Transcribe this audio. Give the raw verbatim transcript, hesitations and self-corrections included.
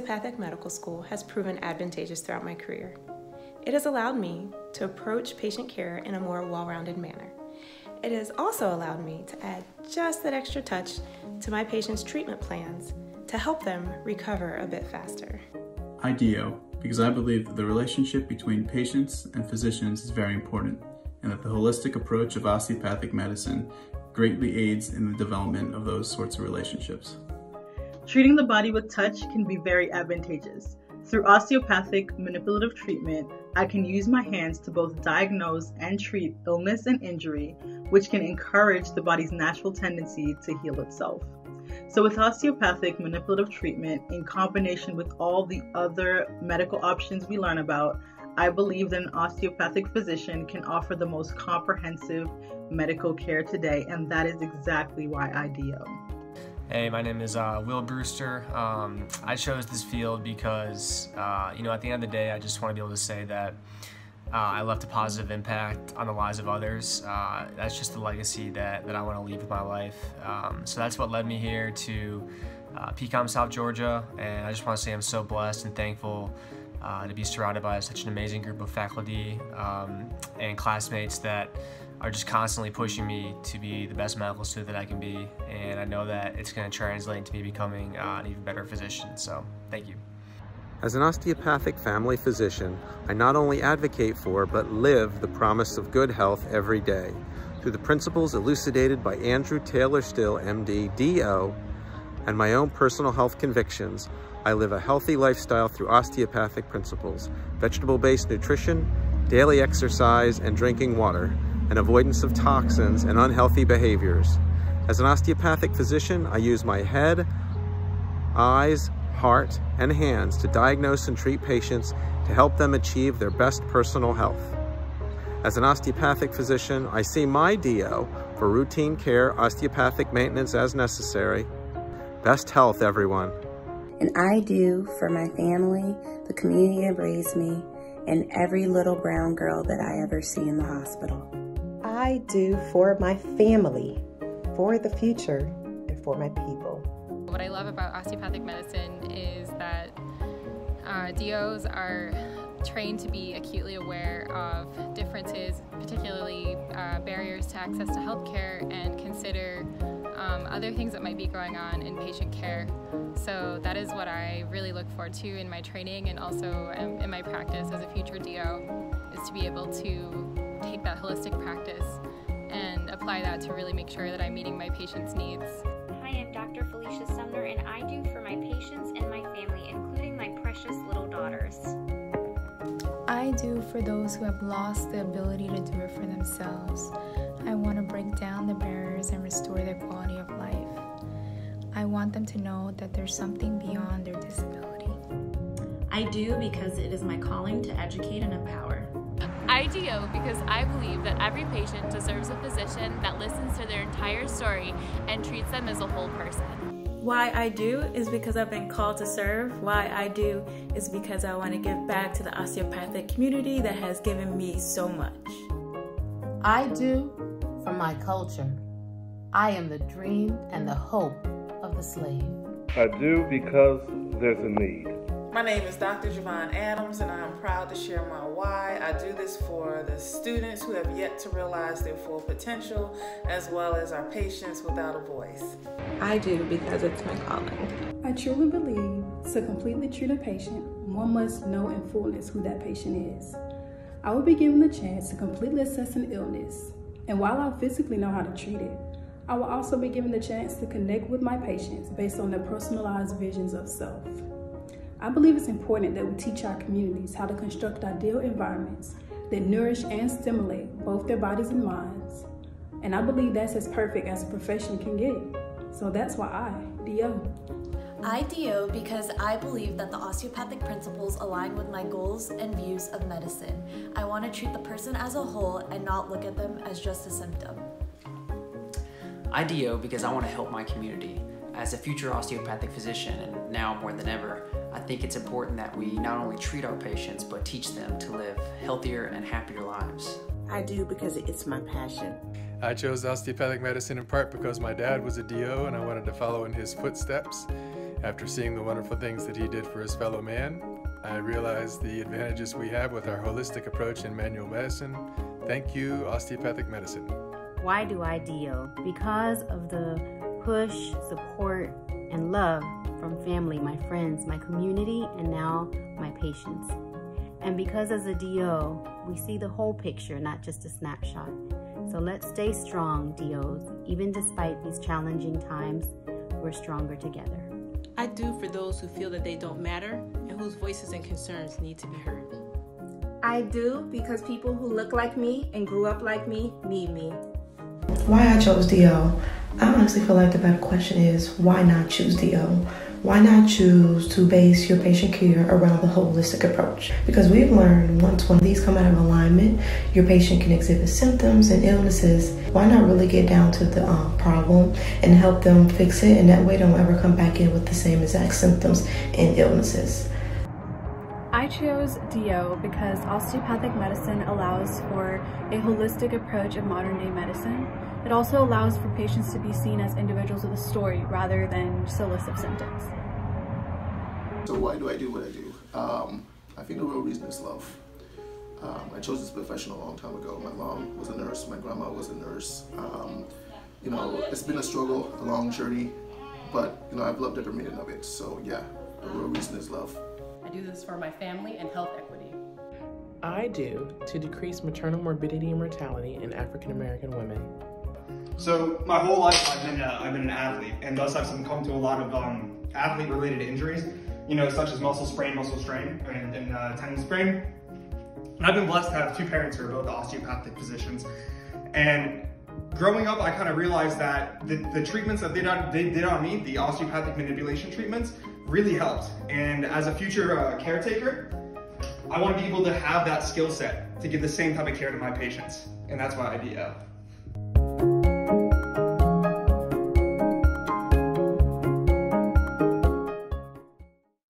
osteopathic medical school has proven advantageous throughout my career. It has allowed me to approach patient care in a more well-rounded manner. It has also allowed me to add just that extra touch to my patients' treatment plans to help them recover a bit faster. I D O because I believe that the relationship between patients and physicians is very important, and that the holistic approach of osteopathic medicine greatly aids in the development of those sorts of relationships. Treating the body with touch can be very advantageous. Through osteopathic manipulative treatment, I can use my hands to both diagnose and treat illness and injury, which can encourage the body's natural tendency to heal itself. So with osteopathic manipulative treatment, in combination with all the other medical options we learn about, I believe that an osteopathic physician can offer the most comprehensive medical care today, and that is exactly why I D O. Hey, my name is uh, Will Brewster. Um, I chose this field because, uh, you know, at the end of the day, I just want to be able to say that uh, I left a positive impact on the lives of others. Uh, that's just the legacy that, that I want to leave with my life. Um, so that's what led me here to uh, P COM South Georgia, and I just want to say I'm so blessed and thankful uh, to be surrounded by such an amazing group of faculty um, and classmates that are just constantly pushing me to be the best medical student that I can be, and I know that it's going to translate into me becoming uh, an even better physician, so thank you. As an osteopathic family physician, I not only advocate for, but live the promise of good health every day. Through the principles elucidated by Andrew Taylor Still, M D, D O, and my own personal health convictions, I live a healthy lifestyle through osteopathic principles, vegetable-based nutrition, daily exercise, and drinking water, and avoidance of toxins and unhealthy behaviors. As an osteopathic physician, I use my head, eyes, heart, and hands to diagnose and treat patients to help them achieve their best personal health. As an osteopathic physician, I see my D O for routine care, osteopathic maintenance as necessary. Best health, everyone. And I do for my family, the community that raised me, and every little brown girl that I ever see in the hospital. I do for my family, for the future, and for my people. What I love about osteopathic medicine is that uh, D Os are trained to be acutely aware of differences, particularly uh, barriers to access to healthcare, and consider um, other things that might be going on in patient care. So that is what I really look forward to in my training, and also um, in my practice as a future D O, is to be able to take that holistic practice and apply that to really make sure that I'm meeting my patients' needs. Hi, I'm Doctor Felicia Sumner, and I do for my patients and my family, including my precious little daughters. I do for those who have lost the ability to do it for themselves. I want to break down the barriers and restore their quality of life. I want them to know that there's something beyond their disability. I do because it is my calling to educate and empower. I D O because I believe that every patient deserves a physician that listens to their entire story and treats them as a whole person. Why I do is because I've been called to serve. Why I do is because I want to give back to the osteopathic community that has given me so much. I do for my culture. I am the dream and the hope of the slave. I do because there's a need. My name is Doctor Javon Adams, and I am proud to share my why. I do this for the students who have yet to realize their full potential, as well as our patients without a voice. I do because it's my calling. I truly believe to completely treat a patient, one must know in fullness who that patient is. I will be given the chance to completely assess an illness, and while I physically know how to treat it, I will also be given the chance to connect with my patients based on their personalized visions of self. I believe it's important that we teach our communities how to construct ideal environments that nourish and stimulate both their bodies and minds. And I believe that's as perfect as a profession can get. So that's why I D O. I D O because I believe that the osteopathic principles align with my goals and views of medicine. I want to treat the person as a whole and not look at them as just a symptom. I D O because I want to help my community. As a future osteopathic physician, and now more than ever, I think it's important that we not only treat our patients, but teach them to live healthier and happier lives. I do because it's my passion. I chose osteopathic medicine in part because my dad was a D O and I wanted to follow in his footsteps. After seeing the wonderful things that he did for his fellow man, I realized the advantages we have with our holistic approach in manual medicine. Thank you, osteopathic medicine. Why do I D O? Because of the push, support, and love from family, my friends, my community, and now my patients. And because as a D O, we see the whole picture, not just a snapshot. So let's stay strong, D Os. Even despite these challenging times, we're stronger together. I do for those who feel that they don't matter and whose voices and concerns need to be heard. I do because people who look like me and grew up like me need me. Why I chose D O? I honestly feel like the better question is, why not choose D O? Why not choose to base your patient care around the holistic approach? Because we've learned once one of these come out of alignment, your patient can exhibit symptoms and illnesses. Why not really get down to the um, problem and help them fix it, and that way they don't ever come back in with the same exact symptoms and illnesses? I chose D O because osteopathic medicine allows for a holistic approach of modern day medicine. It also allows for patients to be seen as individuals with a story rather than just a list of symptoms. So why do I do what I do? Um, I think the real reason is love. Um, I chose this profession a long time ago. My mom was a nurse, my grandma was a nurse. Um, you know, it's been a struggle, a long journey, but you know, I've loved every minute of it. So yeah, the real reason is love. I do this for my family and health equity. I do to decrease maternal morbidity and mortality in African American women. So my whole life I've been uh, I've been an athlete, and thus I've succumbed to a lot of um, athlete-related injuries, you know, such as muscle sprain, muscle strain, and, and uh, tendon sprain. And I've been blessed to have two parents who are both osteopathic physicians. And growing up, I kind of realized that the, the treatments that they did, they did on me, the osteopathic manipulation treatments, really helped. And as a future uh, caretaker, I want to be able to have that skill set to give the same type of care to my patients, and that's why I D O.